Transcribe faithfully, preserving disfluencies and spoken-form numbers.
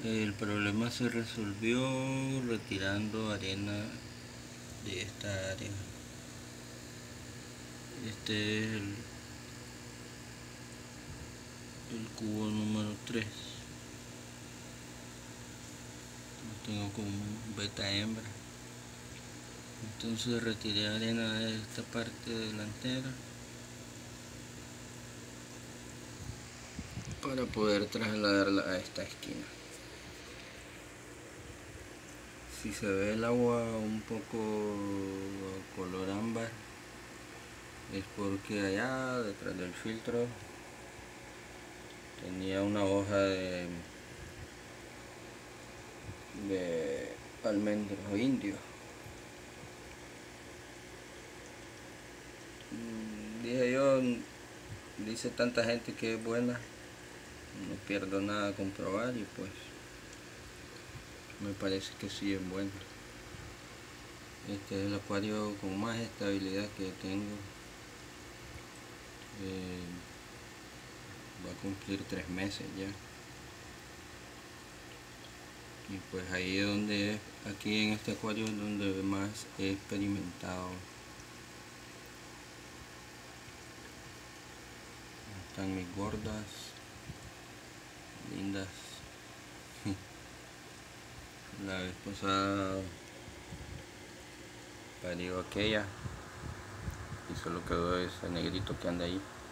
El problema se resolvió retirando arena de esta área. Este es el, el cubo número tres. Lo tengo como beta hembra. Entonces retiré arena de esta parte delantera para poder trasladarla a esta esquina. Si se ve el agua un poco color ámbar, es porque allá detrás del filtro tenía una hoja de, de almendro indio. Dije yo, dice tanta gente que es buena, no pierdo nada con probar, y pues me parece que sí es bueno. Este es el acuario con más estabilidad que tengo. Eh, va a cumplir tres meses ya. Y pues ahí es donde, aquí en este acuario es donde más he experimentado. Están mis gordas, lindas. La vez pasada parió aquella y solo quedó ese negrito que anda ahí.